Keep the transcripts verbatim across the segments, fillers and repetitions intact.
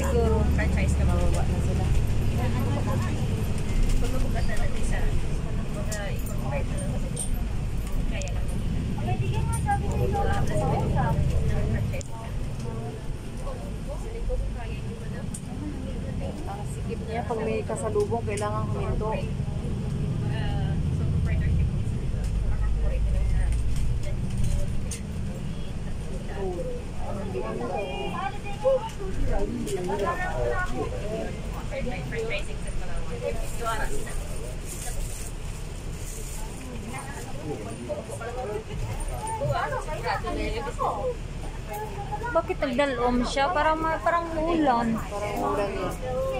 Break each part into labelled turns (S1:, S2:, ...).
S1: siguro.
S2: Franchise ka
S1: Mababa na sila.
S2: Kung mabugat na natin sa mga i-convert na lang kasi kaya lang.
S3: Okay, di ka nga sabi ko ito.
S2: Franchise ka. Sa likod ng kaya hindi mo na.
S1: Ang sikip niya, pag may kasalubong, kailangan huminto.
S2: Uh, so, partnership is correct na sa franchising sa Palawan. Iwanan na.
S3: Bakit nagdalom siya? Parang, ma- parang ulan.
S1: Parang ulan yun.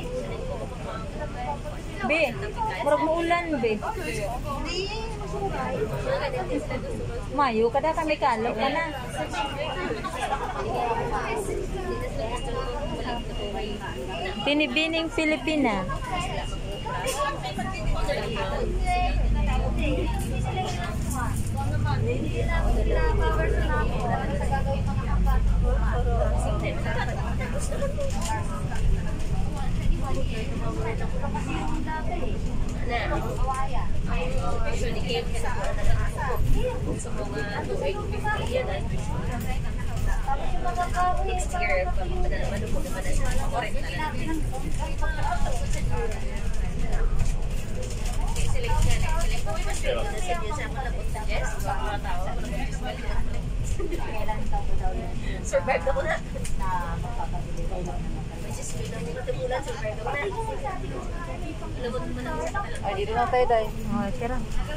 S3: Be, parang ulan, be. Mayo ka na kami kalo ka na. Binibining Pilipina.
S2: Usually, game ka sa sa mga two fifty yan ay next year, manubog naman na sa correct na lang. Select ka na, select ko. Mas pwede na sa niya sa mga labot sa Jess. Mga tao, survive ako na. Which is good. Hindi ko timulan, survive ako na. Labot naman ako sa
S1: Ay, dito na tayo, Day.
S3: Oh, tira.